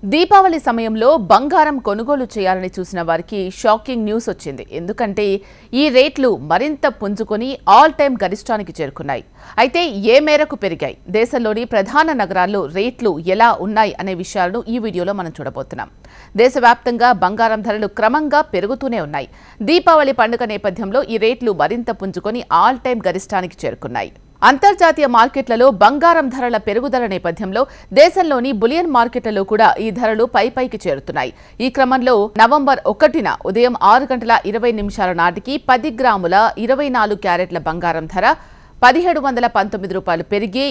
దీపావళి సమయంలో బంగారం కొనుగోలు చేయాలని చూసిన వారికి షాకింగ్ న్యూస్ వచ్చింది. ఎందుకంటే ఈ రేట్లు మరింత పుంజుకొని ఆల్ టైమ్ గరిష్టానికి చేరుకున్నాయి. అయితే ఏ మేరకు పెరిగాయి, దేశంలోని ప్రధాన నగరాల్లో రేట్లు ఎలా ఉన్నాయి అనే విషయాలను ఈ వీడియోలో మనం చూడబోతున్నాం. దేశవ్యాప్తంగా బంగారం ధరలు క్రమంగా పెరుగుతూనే ఉన్నాయి. దీపావళి పండుగ నేపథ్యంలో ఈ రేట్లు మరింత పుంజుకొని ఆల్ టైమ్ గరిష్టానికి చేరుకున్నాయి. అంతర్జాతీయ మార్కెట్లలో బంగారం ధరల పెరుగుదల నేపథ్యంలో దేశంలోని బులియన్ మార్కెట్లలో కూడా ఈ ధరలు పైకి చేరుతున్నాయి. ఈ క్రమంలో నవంబర్ 1న ఉదయం 6:20 నాటికి 10 గ్రాముల 24 క్యారెట్ల బంగారం ధర 1719 రూపాయలు పెరిగి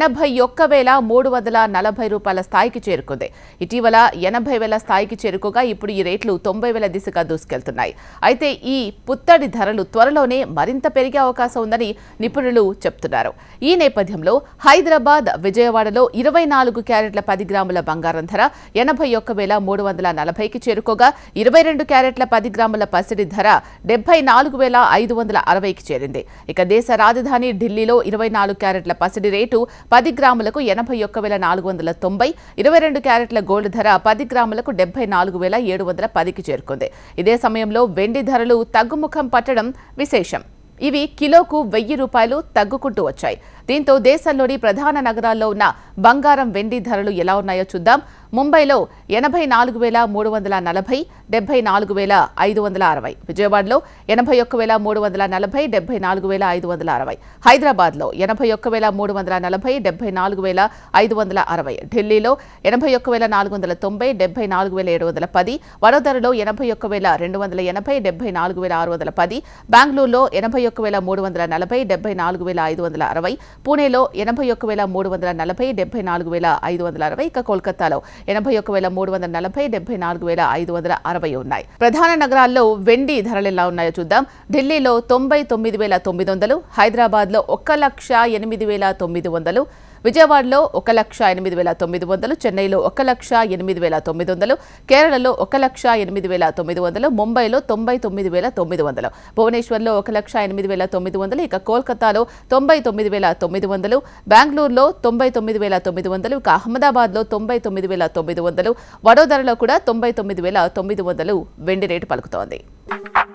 81,340 రూపాయల స్థాయికి చేరుకుంది. ఇటీవల 80,000 స్థాయికి చేరుకోగా ఇప్పుడు ఈ రేట్లు 90,000 దిశగా దూసుకెళ్తున్నాయి. అయితే ఈ పుత్తడి ధరలు త్వరలోనే మరింత పెరిగే అవకాశం ఉందని నిపుణులు చెప్తున్నారు. ఈ నేపథ్యంలో హైదరాబాద్, విజయవాడలో 24 క్యారెట్ల 10 గ్రాముల బంగారం ధర 81,340కి చేరుకోగా 22 క్యారెట్ల 10 గ్రాముల పసిడి ధర 74,560కి చేరింది. ఇక దేశ రాజధాని ఢిల్లీలో 24 క్యారెట్ల పసిడి రేటు 10 గ్రాములకు 81,490, 22 క్యారెట్ల గోల్డ్ ధర 10 గ్రాములకు 74,710కి చేరుకుంది. ఇదే సమయంలో వెండి ధరలు తగ్గుముఖం పట్టడం విశేషం. ఇవి కిలోకు 1,000 రూపాయలు తగ్గుకుంటూ వచ్చాయి. దీంతో దేశంలోని ప్రధాన నగరాల్లో ఉన్న బంగారం, వెండి ధరలు ఎలా ఉన్నాయో చూద్దాం. ముంబైలో 84,340, 74,560. విజయవాడలో 81,340, 74,560. హైదరాబాద్లో 81,340, 74,560. ఢిల్లీలో 81,490, 74,710. వడోదరలో 81,280, 74,610. బెంగళూరులో 81,340, 74,560. పూణేలో 81,340, 74,560. ఇక కోల్కతాలో 81,340, 74,560 ఉన్నాయి. ప్రధాన నగరాల్లో వెండి ధరలు ఎలా ఉన్నాయో చూద్దాం. ఢిల్లీలో 99,900, హైదరాబాద్లో 1,08,900, విజయవాడలో 1,08,900, చెన్నైలో 1,08,900, కేరళలో 1,08,900, ముంబైలో 99,900, భువనేశ్వర్లో 1,08,900, ఇక కోల్కతాలో 99,900, బెంగళూరులో 99,900, ఇక అహ్మదాబాద్లో 99,900, వడోదరలో కూడా 99,900 వెండి రేటు పలుకుతోంది.